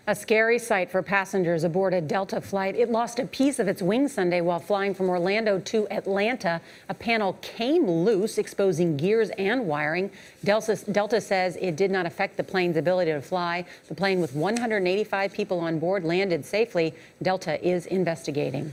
A scary sight for passengers aboard a Delta flight. It lost a piece of its wing Sunday while flying from Orlando to Atlanta. A panel came loose, exposing gears and wiring. Delta says it did not affect the plane's ability to fly. The plane with 185 people on board landed safely. Delta is investigating.